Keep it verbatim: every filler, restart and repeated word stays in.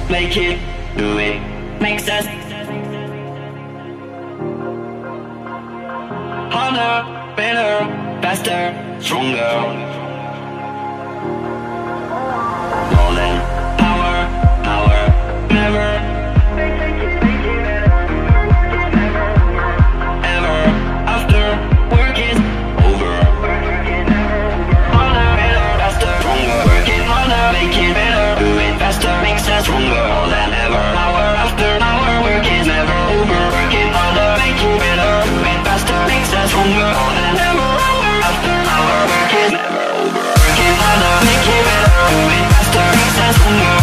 make it, do it, makes us harder, better, faster, stronger. More than power, power, never, ever, after work is over. Harder, better, faster, stronger. Working harder, make it better, do it faster, makes us stronger. More than ever, hour after hour, work is never over. Working harder, make it better, do it faster, makes us stronger. More than ever, hour after hour, work is never over. Working harder, make it better, do it faster, makes us stronger.